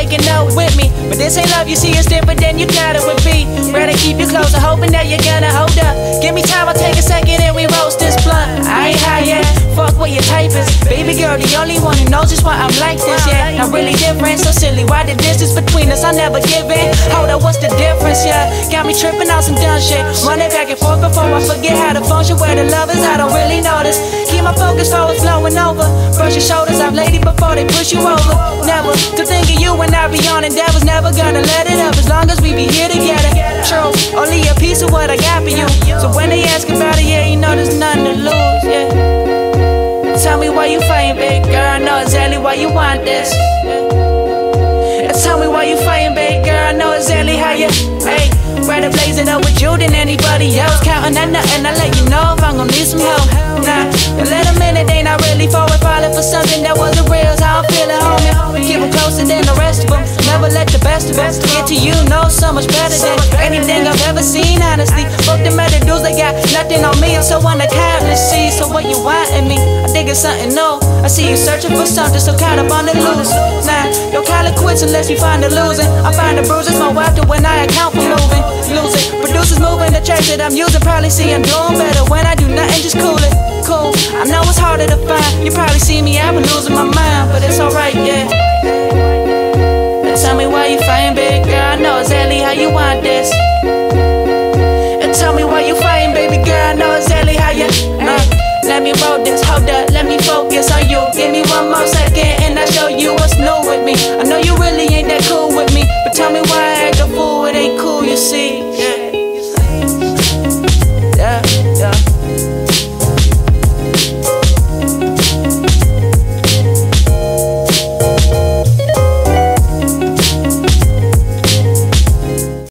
waking up with me. But this ain't love, you see, it's different than you thought it would be. Rather keep you closer, hoping that you're gonna hold up. Give me time, I'll take a second and we roast this blunt. I ain't high yet, fuck what your type is. Baby girl, the only one who knows just why I'm like this, yeah. Not really different, so silly, why the distance between us? I never give in. Hold up, what's the difference, yeah? Got me tripping on some dumb shit. Running back and forth before I forget how to function. Where the love is, I don't really notice. Keep my focus forward, flowing over. Brush your shoulders off, lady, before they push you over. Never to think of you when I be on endeavors. Never gonna let it up as long as we be here together. True, only a piece of what I got for you. So when they ask about it, yeah, you know there's nothing to lose, yeah. Tell me why you fighting, big girl, I know exactly why you want this. Tell me why you fighting, big girl, I know exactly how you, hey. Rather blaze it up with you than anybody else. Counting on nothing, I let you know if I'm gon' need some help. Nah, in a little minute, they not really forward, falling for something that wasn't real. So I don't feel it, homie. Keep them closer than the rest of them. Never let the best of them get to you, know so much better than anything I've ever seen, honestly. Fuck them other dudes, they got nothing on me. I'm so unaccountable to see. So what you want in me? I think it's something new. I see you searching for something, so caught up on the loose. Nah, don't call it quits unless you find it losing. I find the bruises more after when I account for moving. Losing, producers moving the tracks that I'm using. Probably see I'm doing better when I do nothing, just cool it. Cool, I know it's harder to find. You probably see me, I've been losing my mind, but it's alright, yeah. Tell me why you fighting, big girl, I know exactly how you want this. And tell me why you fighting, baby girl, I know exactly how you let me roll this, hold up, let me focus on you. Give me one more second and I'll show you what's new with me. I know you really ain't that cool with me, but tell me why I act a fool, it ain't cool, you see.